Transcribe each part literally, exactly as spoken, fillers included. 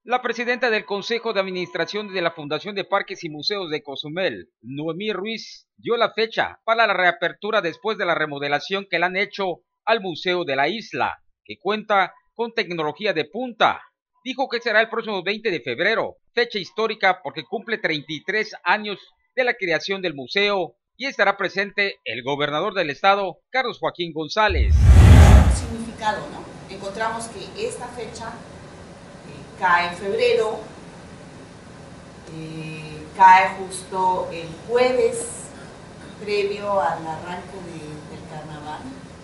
La presidenta del Consejo de Administración de la Fundación de Parques y Museos de Cozumel, Noemí Ruiz, dio la fecha para la reapertura después de la remodelación que le han hecho al Museo de la Isla, que cuenta con tecnología de punta. Dijo que será el próximo veinte de febrero, fecha histórica porque cumple treinta y tres años de la creación del museo y estará presente el gobernador del estado, Carlos Joaquín González. Significado, ¿no? Encontramos que esta fecha cae en febrero, eh, cae justo el jueves previo al arranque de, del carnaval,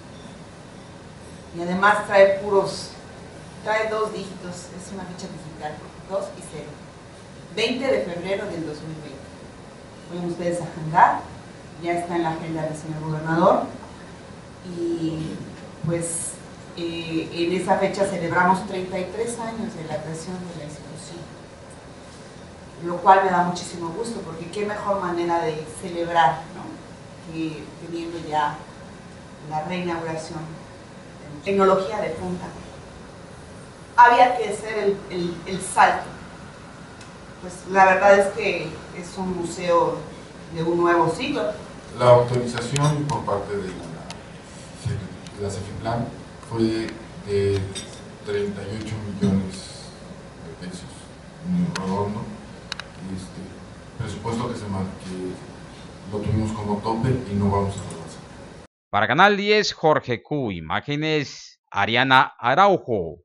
y además trae puros, trae dos dígitos, es una fecha digital, dos y cero, veinte de febrero del dos mil veinte. Pueden ustedes agendar, ya está en la agenda del señor gobernador, y pues Eh, en esa fecha celebramos treinta y tres años de la creación de la institución, lo cual me da muchísimo gusto, porque qué mejor manera de celebrar, ¿no?, que teniendo ya la reinauguración de tecnología de punta. Había que hacer el, el, el salto. Pues la verdad es que es un museo de un nuevo siglo. La autorización por parte de la, de la CEFIPLAN fue de treinta y ocho millones de pesos, muy redondo, este, presupuesto que, se, que lo tuvimos como tope y no vamos a rebasar. Para Canal diez, Jorge Q, imágenes, Ariana Araujo.